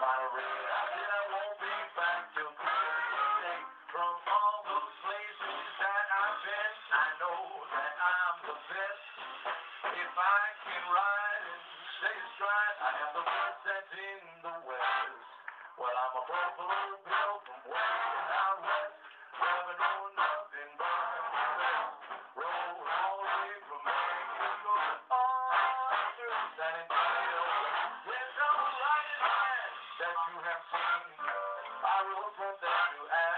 Monterey. I said I won't be back till Christmas Day. From all the places that I've been, I know that I'm the best. If I can ride and stay astride, I am the best that's in the West. Well, I'm a Buffalo Bill from way out west. Never know nothing but the best. Roll all the way from Mexico all through San Antonio. There's no riding man that you have seen. I rode from there to